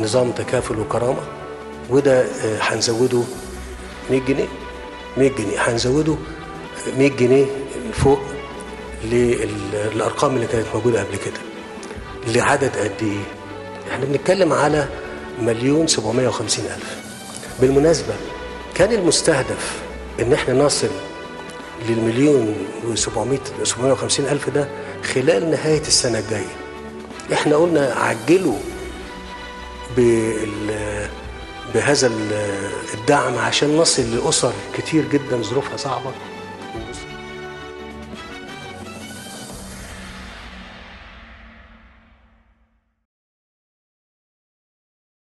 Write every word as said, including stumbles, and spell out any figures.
نظام تكافل وكرامة، وده هنزوده مية جنيه مية جنيه، هنزوده مية جنيه فوق للأرقام اللي كانت موجودة قبل كده. لعدد قد إيه؟ احنا بنتكلم على مليون سبعمية وخمسين ألف. بالمناسبة كان المستهدف إن احنا نصل للمليون وسبعمية وخمسين ألف ده خلال نهاية السنة الجاية. احنا قلنا عجلوا بهذا الدعم عشان نصل لأسر كتير جدا ظروفها صعبة